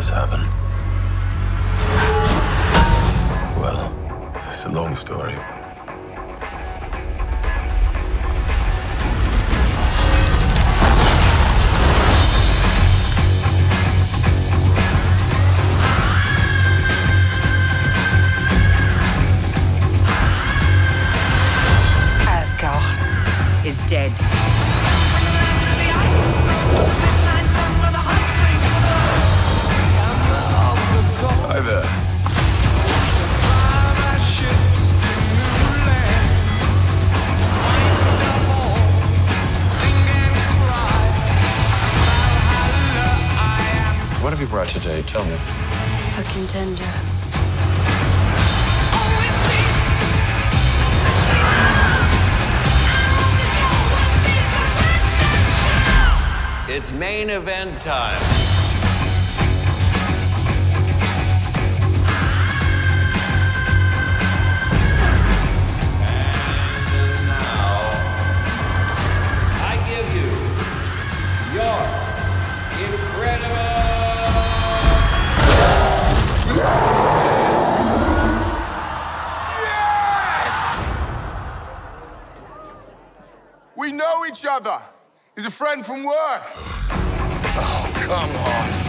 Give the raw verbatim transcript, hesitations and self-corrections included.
happen? Well, it's a long story. Asgard is dead. Hi there. What have you brought today? Tell me. A contender. It's main event time. And now, I give you your incredible... Yes! We know each other. He's a friend from work. Oh, come on.